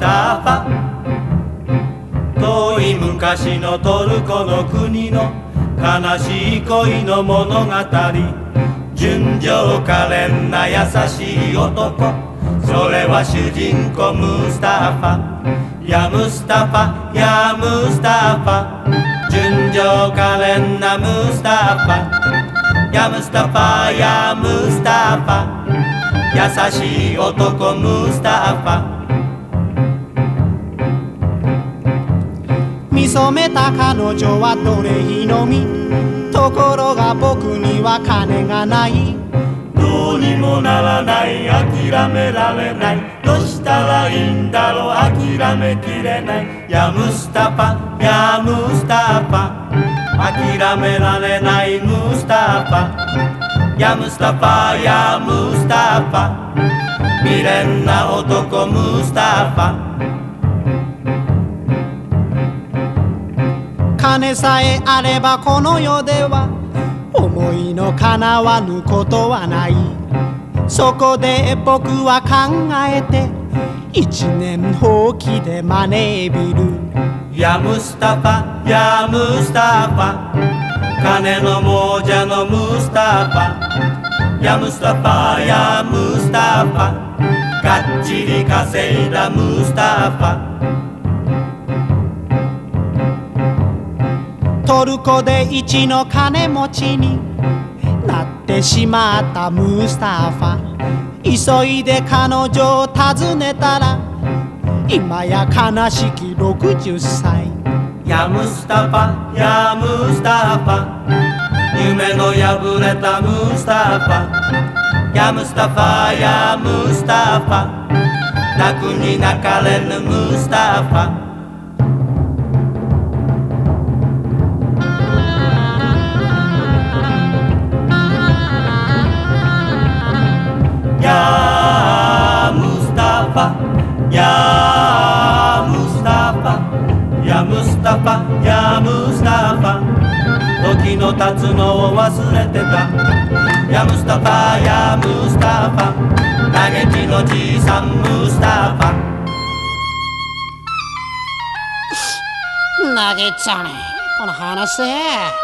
タファ。遠い昔のトルコの国の悲しい恋の物語。純情可憐な優しい男、それは主人公ムスタファ。やムスタファ、やムスタファ。純情可憐なムスタファ。やムスタファ、やムスタファ。優しい男ムスタファ。 見初めた彼女は奴隷の身、ところが僕には金がない。 どうにもならない、諦められない。どうしたらいいんだろう、諦めきれない。やムスタファ、やムスタファ。諦められないムスタファ。やムスタファ、やムスタファ。未練な男ムスタファ。 金さえあればこの世では思いの叶わぬことはない。そこで僕は考えて一念放棄でマネービル。 やムスタファ、やムスタファ。金の亡者のムスタファ。やムスタファ、やムスタファ。がっちり稼いだムスタファ。 トルコで一の金持ちになってしまったムスタファ。急いで彼女を訪ねたら今や悲しき60歳。 やムスタファ、やムスタファ。夢の破れたムスタファ。やムスタファ、やムスタファ。泣くに泣かれぬムスタファ。やムスタファ、やムスタファ。やムスタファ、やムスタファ。時の経つのを忘れてた。やムスタファ、やムスタファ。嘆きのじいさんムスタファ。 投げちゃねこの話。